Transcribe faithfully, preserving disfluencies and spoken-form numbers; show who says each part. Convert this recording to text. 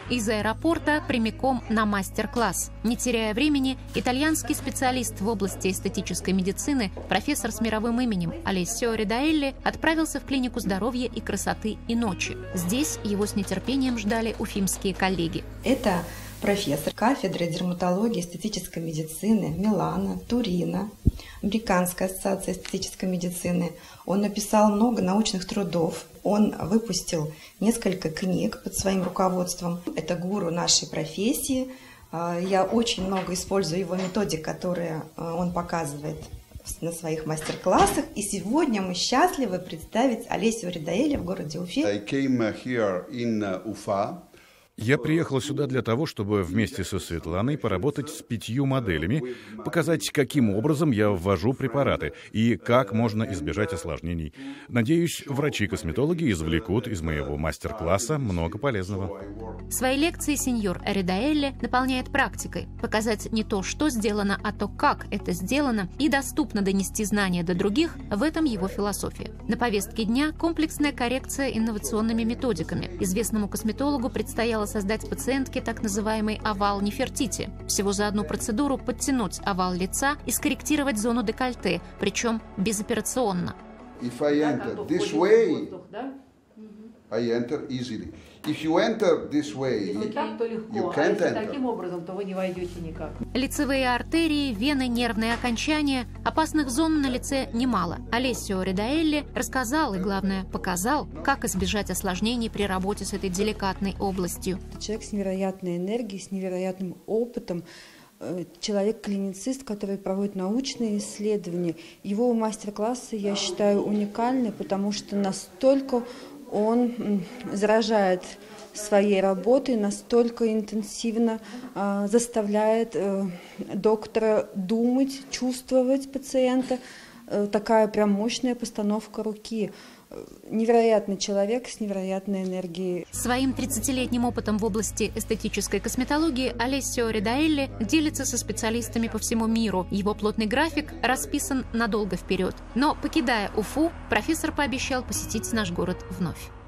Speaker 1: Из аэропорта прямиком на мастер-класс. Не теряя времени, итальянский специалист в области эстетической медицины, профессор с мировым именем Алессио Ридаэлли отправился в клинику здоровья и красоты и ночи. Здесь его с нетерпением ждали уфимские коллеги.
Speaker 2: Это профессор кафедры дерматологии и эстетической медицины Милана, Турина, Американская ассоциация эстетической медицины. Он написал много научных трудов. Он выпустил несколько книг под своим руководством. Это гуру нашей профессии. Я очень много использую его методик, которые он показывает на своих мастер-классах. И сегодня мы счастливы представить Алессио Ридаэлли в городе Уфе.
Speaker 3: I came here in Ufa.
Speaker 4: Я приехал сюда для того, чтобы вместе со Светланой поработать с пятью моделями, показать, каким образом я ввожу препараты и как можно избежать осложнений. Надеюсь, врачи-косметологи извлекут из моего мастер-класса много полезного.
Speaker 1: Свои лекции сеньор Ридаэлли наполняет практикой. Показать не то, что сделано, а то, как это сделано, и доступно донести знания до других – в этом его философия. На повестке дня комплексная коррекция инновационными методиками. Известному косметологу предстояло создать пациентке так называемый овал Нефертити. Всего за одну процедуру подтянуть овал лица и скорректировать зону декольте, причем безоперационно.
Speaker 3: If I enter this way, I enter easily. If you enter this way, you can't enter.
Speaker 5: Таким образом, то вы не войдете никак.
Speaker 1: Лицевые артерии, вены, нервные окончания. Опасных зон на лице немало. Алессио Ридаэлли рассказал и, главное, показал, как избежать осложнений при работе с этой деликатной областью.
Speaker 6: Человек с невероятной энергией, с невероятным опытом. Человек-клиницист, который проводит научные исследования. Его мастер-классы, я считаю, уникальны, потому что настолько он заражает своей работой, настолько интенсивно э, заставляет э, доктора думать, чувствовать пациента. Э, такая прям мощная постановка руки. Невероятный человек с невероятной энергией.
Speaker 1: Своим тридцатилетним опытом в области эстетической косметологии Алессио Ридаэлли делится со специалистами по всему миру. Его плотный график расписан надолго вперед. Но, покидая Уфу, профессор пообещал посетить наш город вновь.